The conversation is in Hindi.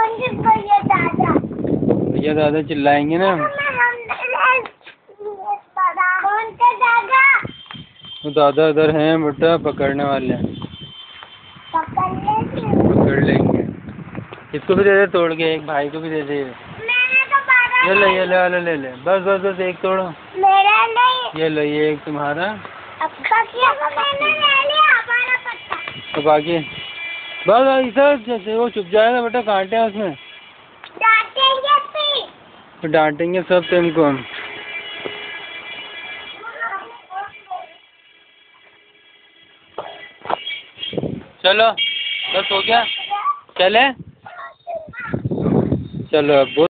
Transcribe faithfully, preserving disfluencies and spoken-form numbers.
भैया दादा चिल्लाएंगे ना। वो दादा इधर हैं बेटा, पकड़ने वाले हैं। पकड़ लेंगे। इसको भी दे दे तोड़ के, एक भाई को भी दे दे। ये ले ये ले ले ले ले बस बस बस एक तोड़ो। मेरा नहीं। ये लो, ये एक तुम्हारा। मैंने ले लिया हमारा पत्ता। तो बाकी बस ऐसा जैसे वो चुप जाएगा बेटा, कांटे हैं उसमें। डांटेंगे फिर। तो डांटेंगे सब तुमको हम। चलो बस हो गया, चले चलो अब।